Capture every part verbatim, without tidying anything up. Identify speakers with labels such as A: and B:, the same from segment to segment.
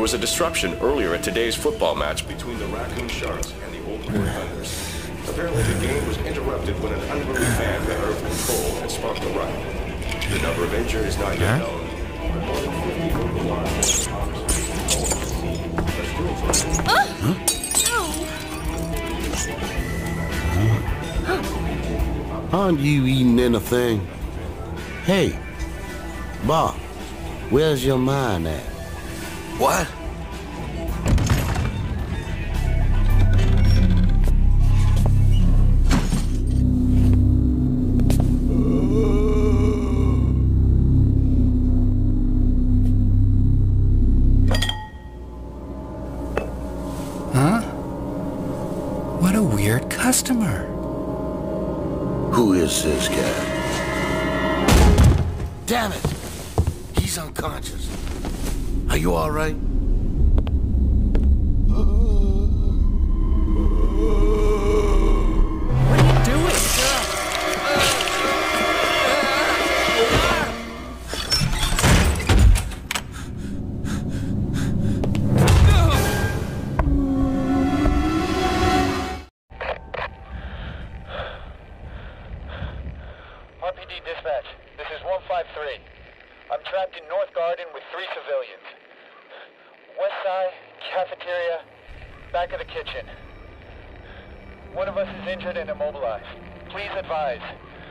A: was a disruption earlier at today's football match between the Raccoon Sharks and the Old Port Thunders. Apparently the game was interrupted when an unruly fan got out of control and sparked a riot. The number of injured is not yet known, but more than fifty local law enforcement officers are still
B: Aren't you eating anything? Hey, Bob, where's your mind at?
C: What?
D: Huh? What a weird customer.
B: Who is this guy? Damn it! He's unconscious. Are you all right?
D: What are you doing?
E: R P D dispatch, this is one five three. I'm trapped in North Garden with three civilians. West side, cafeteria, back of the kitchen. One of us is injured and immobilized. Please advise.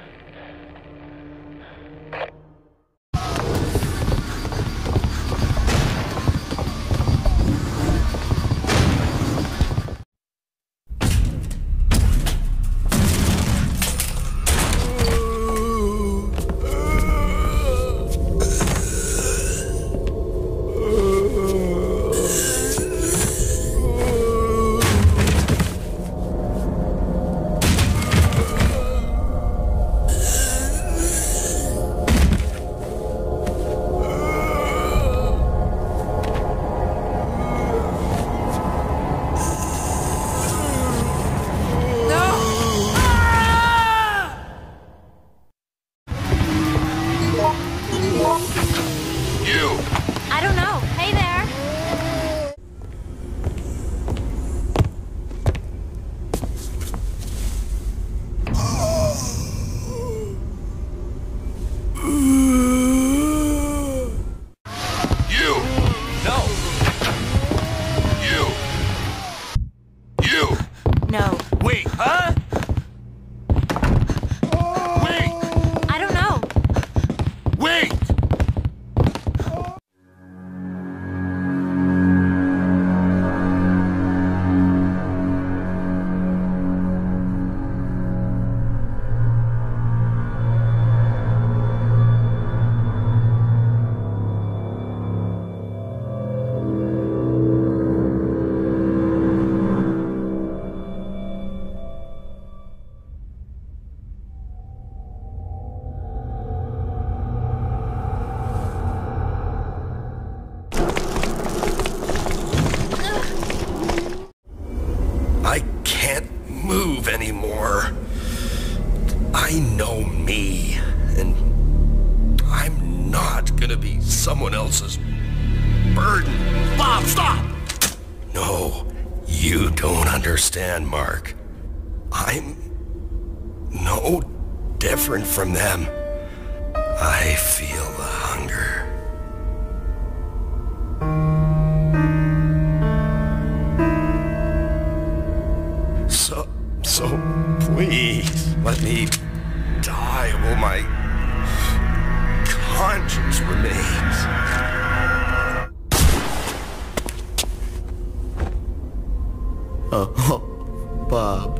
F: I don't know. Hey there.
C: You!
D: No!
C: You! You!
F: No.
D: Wait, huh?
C: Wait!
F: I don't know.
C: Wait! I can't move anymore. I know me, and I'm not gonna be someone else's burden. Bob, stop! No, you don't understand, Mark. I'm no different from them. I feel the hunger. So, so please let me die while my conscience remains.
B: Oh, Bob.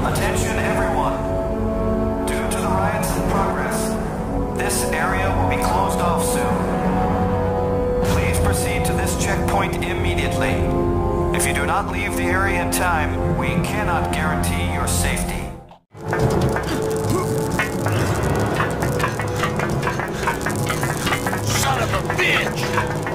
G: Attention everyone. Due to the riots in progress, this area will be closed off soon. Please proceed to this checkpoint immediately. If you do not leave the area in time, we cannot guarantee your safety.
C: Son of a bitch!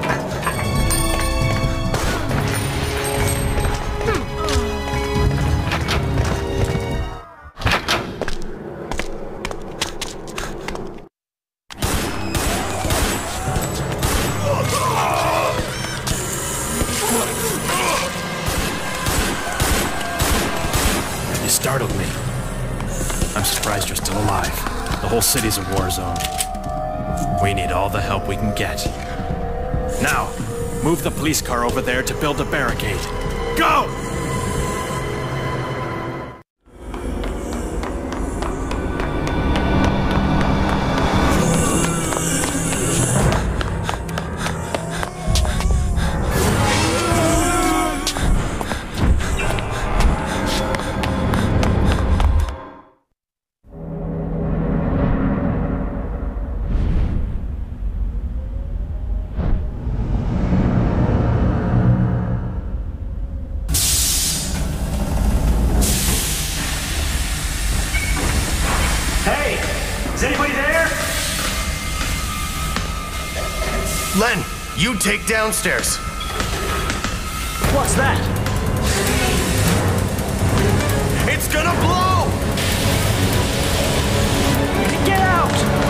H: You startled me. I'm surprised you're still alive. The whole city's a war zone. We need all the help we can get. Now, move the police car over there to build a barricade. Go!
G: Is anybody there?
C: Len, you take downstairs.
G: What's that?
C: It's gonna blow!
G: Get out!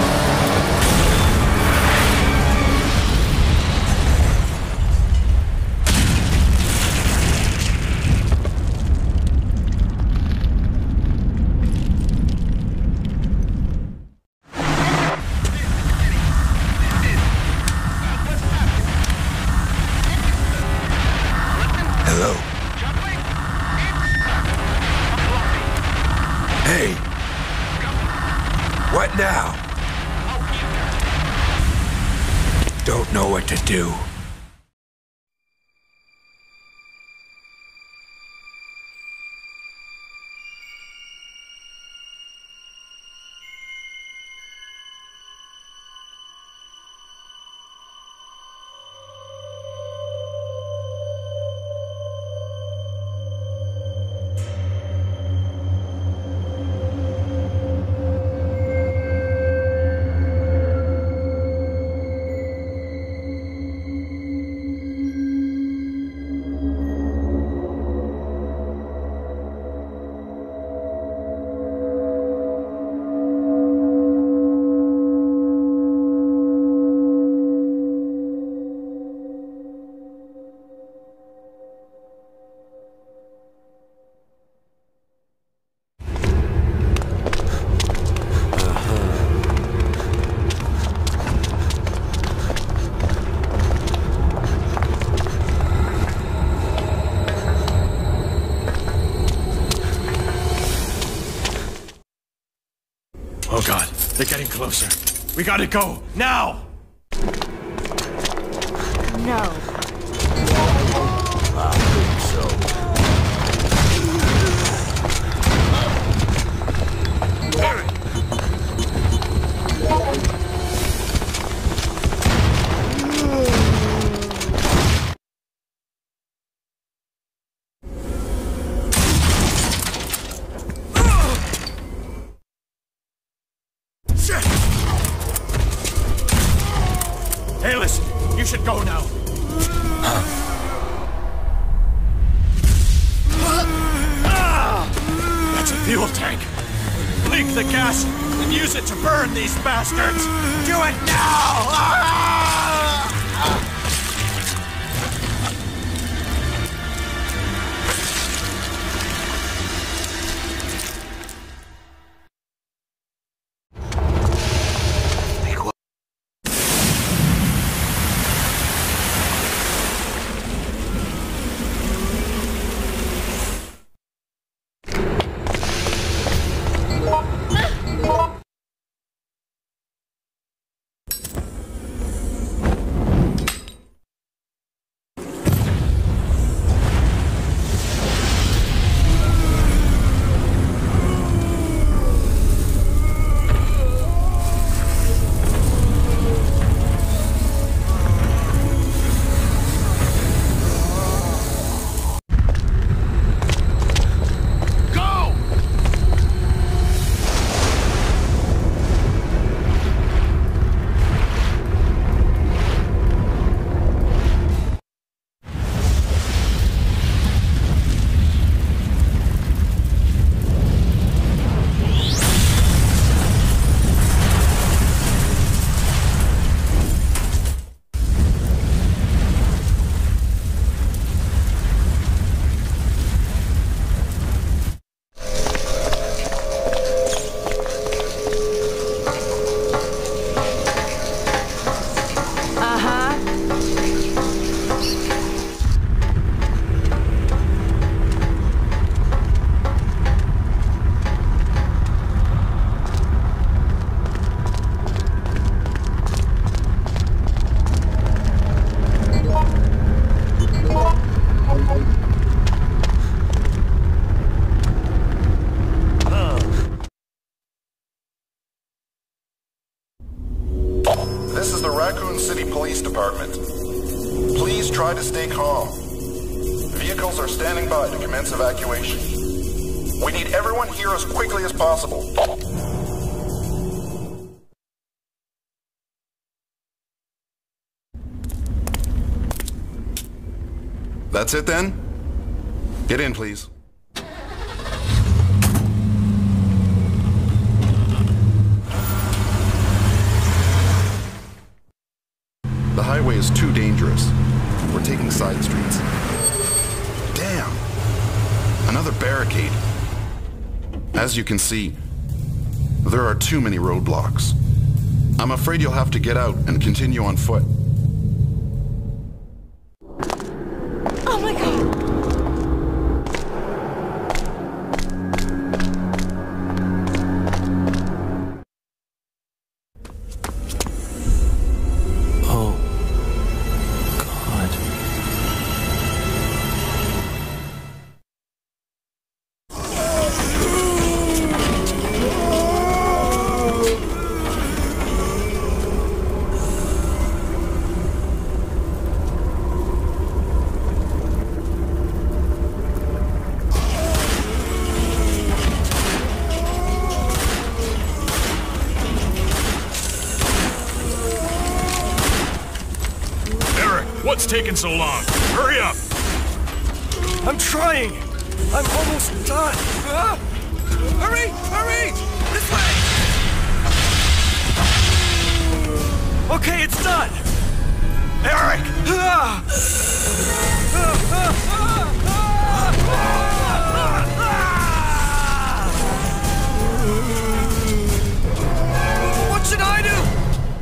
C: Hello? Hey! What now? Don't know what to do.
H: Oh god, they're getting closer. We gotta go, now!
F: No.
B: I think so.
H: Hey, listen, you should go now.
C: Huh?
H: Ah! That's a fuel tank. Leak the gas and use it to burn these bastards. Do it now! Ah!
I: department. Please try to stay calm. Vehicles are standing by to commence evacuation. We need everyone here as quickly as possible. That's it then? Get in, please. The highway is too dangerous. We're taking side streets. Damn! Another barricade. As you can see, there are too many roadblocks. I'm afraid you'll have to get out and continue on foot.
F: Oh my god!
H: What's taking so long? Hurry up!
C: I'm trying! I'm almost done! Ah! Hurry! Hurry! This way! Okay, it's done! Eric! Ah! Ah, ah, ah, ah, ah! What should I do?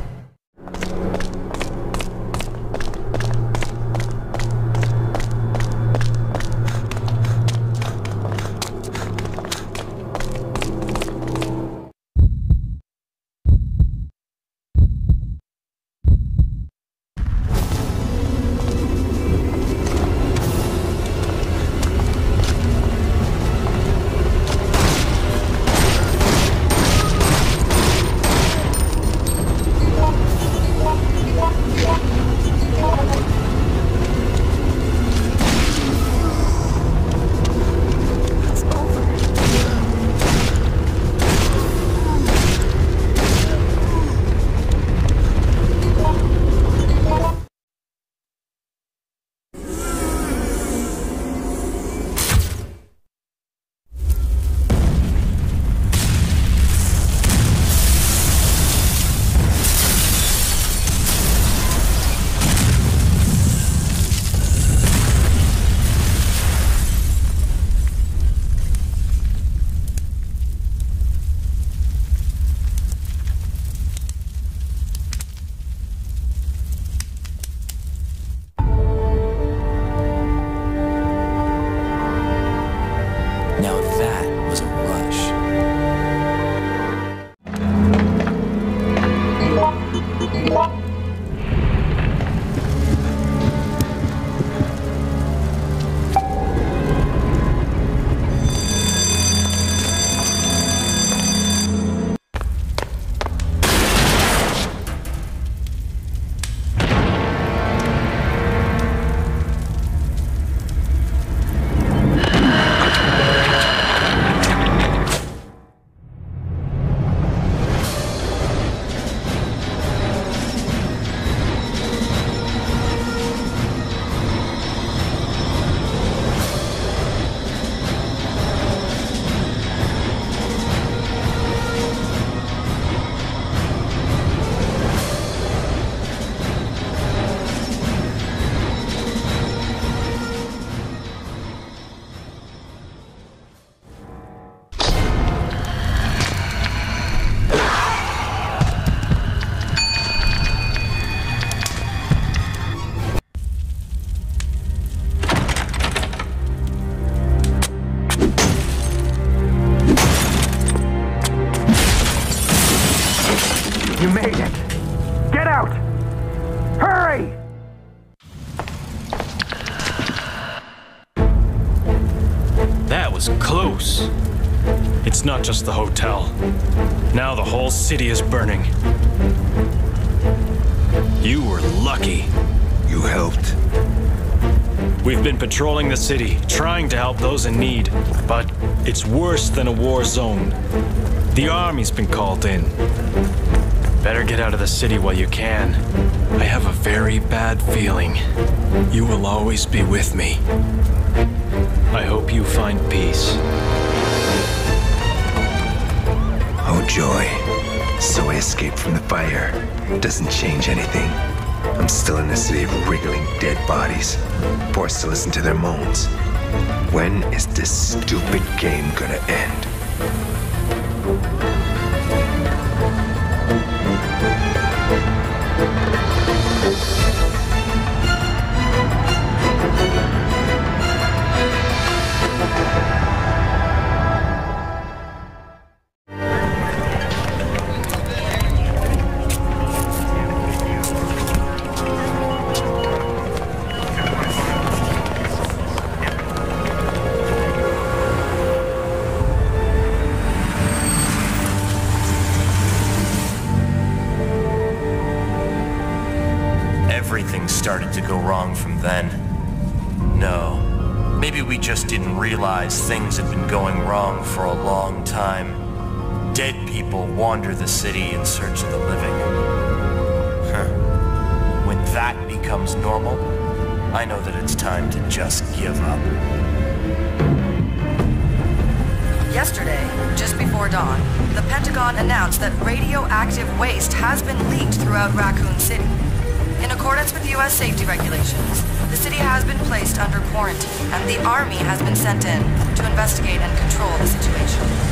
J: You made it! Get out! Hurry!
H: That was close. It's not just the hotel. Now the whole city is burning. You were lucky.
K: You helped.
H: We've been patrolling the city, trying to help those in need, but it's worse than a war zone. The army's been called in. Better get out of the city while you can. I have a very bad feeling you will always be with me. I hope you find peace.
K: Oh, joy. So I escaped from the fire. Doesn't change anything. I'm still in a city of wriggling dead bodies, forced to listen to their moans. When is this stupid game gonna end?
L: Everything started to go wrong from then. No, maybe we just didn't realize things had been going wrong for a long time. Dead people wander the city in search of the living. Huh. When that becomes normal, I know that it's time to just give up.
M: Yesterday, just before dawn, the Pentagon announced that radioactive waste has been leaked throughout Raccoon City. In accordance with U S safety regulations, the city has been placed under quarantine, and the Army has been sent in to investigate and control the situation.